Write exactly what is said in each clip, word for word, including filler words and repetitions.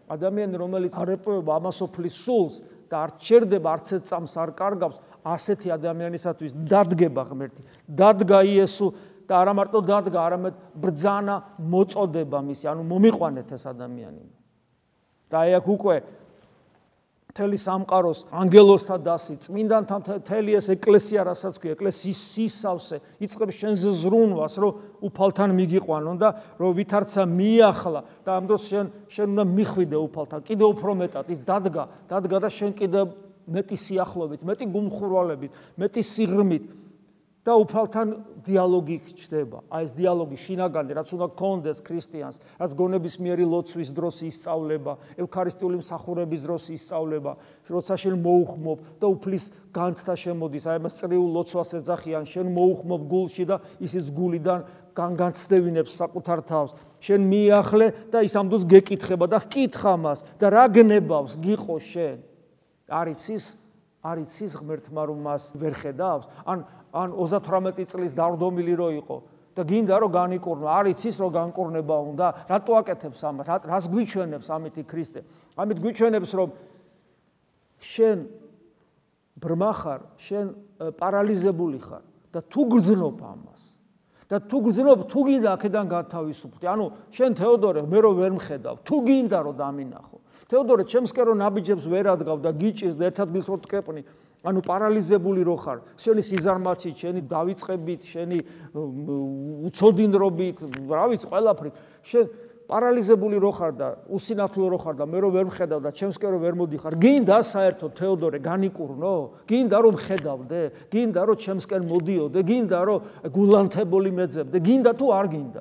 ადამიანი, რომელიც არ ეპოვება ამასოფლის სულს და არ ჩერდება არც ერთ წამს არ კარგავს, ასეთი ადამიანისათვის დადგება ღმერთი. დადგა იესო და არა მარტო დადგა, არამედ ბრძანა მოწოდება მისი, ანუ მომიყვანეთ ეს ადამიანი. და აი აქ უკვე მთელი სამყაროს ანგელოზთა დასი, წმინდანთა მთელი ეს ეკლესია, რასაც ქვია, ეკლესიის სისავსე, იწყებს შენზე ზრუნვას, რომ უფალთან მიგიყვანონ და რომ ვითარცა მიახლა და ამ დროს შენ შენ უნდა მიხვიდე უფალთან, კიდევ უფრო მეტად ის დადგა, დადგა და შენ კიდევ მეტი სიახლოვით, მეტი გულმხურვალებით, მეტი სიღრმით და უფალთან დიალოგი ხდება. აი ეს დიალოგი შინაგანი, რაც უნდა გქონდეს ქრისტიანს, რაც გონებისმიერი ლოცვის დროს ისწავლება, ევქარისტიული მსახურების დროს ისწავლება, როცა შენ მოუხმობ და უფლის განცდა შემოდის, აი მას წრიულ ლოცვას ეძახიან, შენ მოუხმობ გულში და ისიც გულიდან განცდევინებს საკუთარ თავს. შენ მიახლე და ის ამ დროს გეკითხება და ჰკითხა მას და რა გნებავს გიყო შენ. არ იცის, არ იცის ღმერთმა რომ მას ვერ ხედავს? ან ან ოცდათვრამეტი წლის დავრდომილი რო იყო და გინდა რომ განიკურნო, არ იცის რომ განკურნება უნდა, რატო აკეთებს ამას, რას გვიჩვენებს ამითი ქრისტე? ამით გვიჩვენებს რომ შენ ბრმა ხარ, შენ პარალიზებული ხარ და თუ გძნობ ამას და თუ გძნობ, თუ გინდა აქედან გათავისუფლდე, ანუ შენ თეოდორე მე რო ვერ მხედავ, თუ გინდა რომ დამინახო, თეოდორე ჩემსკენ რომ ნაბიჯებს ვერ ადგავ და გიჭირს და ერთ ადგილს რო ტკეპნი, ანუ პარალიზებული რო ხარ, შენი სიზარმაცით, შენი დავიწყებით, შენი უცოდინრობით, რა ვიცი, ყველაფრით, შენ პარალიზებული რო ხარ და უსინათლო რო ხარ და მე რო ვერ მხედავ და ჩემსკენ რო ვერ მოდიხარ, გინდა საერთოდ თეოდორე განიკურნო? გინდა რომ მხედავდე? გინდა რომ ჩემსკენ მოდიოდე? გინდა რომ გულანთებული მეძებდე? გინდა თუ არ გინდა?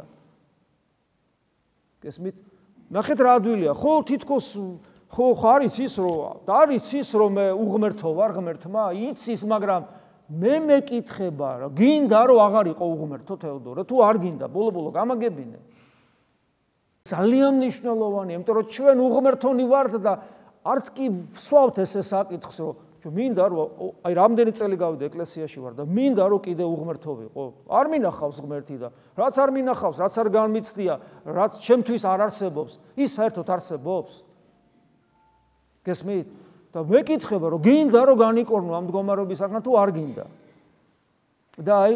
გესმით? ნახეთ რა ადვილია, ხო თითქოს ხო არ იცის რომ და არ იცის რომ მე უღმერთო ვარ ღმერთმა, იცის, მაგრამ მე მეკითხება რა გინდა რომ აღარ იყო უღმერთო თეოდორე, თუ არ გინდა, ბოლო-ბოლო გამაგებინე. ძალიან მნიშვნელოვანია, იმიტომ რომ ჩვენ უღმერთონი ვართ და არც კი ვსვავთ ესე საკითხს, რომ მინდა რომ აი რამდენი წელი გავიდე ეკლესიაში ვარ და მინდა რომ კიდე უღმერთო ვიყო. არ მინახავს ღმერთი და რაც არ მინახავს, რაც არ განმიცდია, რაც ჩემთვის არ არსებობს, ის საერთოდ არსებობს. გესმით? და მეკითხება რომ გინდა რომ განიკორნო ამ მდგომარეობისაგან თუ არ გინდა. და აი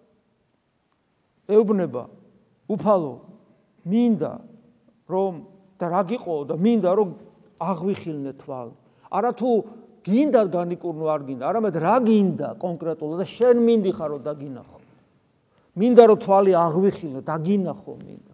ეუბნება უფალო მინდა რომ და რა გიყო და მინდა რომ აღვიხილნე თვალ. არა თუ გინდა განიკურნო არ გინდა, არამედ რა გინდა კონკრეტულად და შენ მინდიხარ რომ დაგინახო. მინდა რომ თვალი აღვიხილნე, დაგინახო მინდა.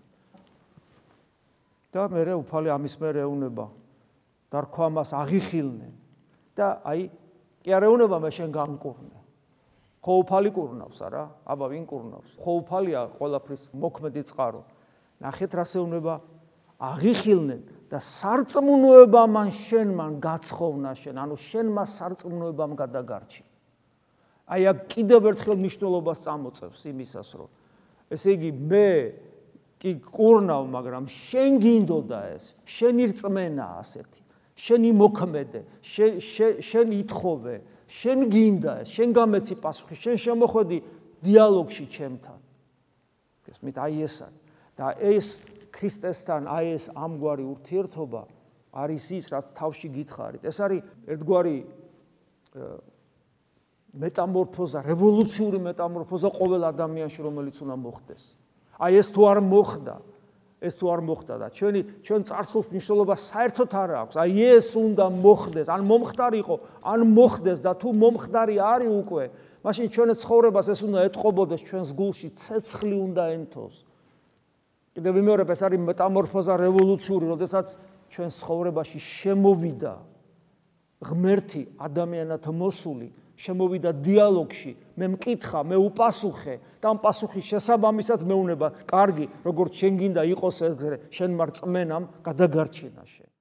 და მერე უფალი ამის მერე ეუბნება და რქვა მას აღიხილნენ და აი კი არ ეუბნება მე შენ განკურნე. ხო უფალი კურნავს არა? აბა ვინ კურნავს? ხო უფალია ყველაფრის მოქმედი წყარო. ნახეთ რას ეუბნება აღიხილნენ და სარწმუნოება მან შენ მან გაცხოვნა შენ, ანუ შენ მას სარწმუნოებამ გადაგარჩი. აი აქ კიდევ ერთხელ მნიშვნელობას წამოწევს იმისას, რომ ესე იგი მე კი კურნავ, მაგრამ შენ გინდოდა ეს, შენი რწმენა ასეთი, შენი მოქმედე, შენ ითხოვე, შენ გინდა ეს, შენ გამეცი პასუხი, შენ შემოხვედი დიალოგში ჩემთან. გესმით, აი ეს და ეს ქრისტესთან აი ეს ამგვარი ურთიერთობა არის ის, რაც თავში გითხარით. ეს არის ერთგვარი მეტამორფოზა, რევოლუციური მეტამორფოზა ყოველ ადამიანში, რომელიც უნდა მოხდეს. აი ეს თუ არ მოხდა, ეს თუ არ მოხდა და ჩვენი ჩვენ წარსულს მნიშვნელობა საერთოდ არ აქვს. აი ეს უნდა მოხდეს, ან მომხდარიყო, ან მოხდეს და თუ მომხდარი არის უკვე, მაშინ ჩვენი ცხოვრებას ეს უნდა ეტყობოდეს ჩვენს გულში, ცეცხლი უნდა ენთოს. კიდევ ვიმეორებ, ეს არის მეტამორფოზა რევოლუციური, როდესაც ჩვენს ცხოვრებაში შემოვიდა ღმერთი ადამიანად მოსული, შემოვიდა დიალოგში, მე მკითხა, მე უპასუხე და ამ პასუხის შესაბამისად მეუბნება, კარგი, როგორც შენ გინდა იყოს ეგრე, შენ მარ რწმენამ გადაგარჩინა შენ.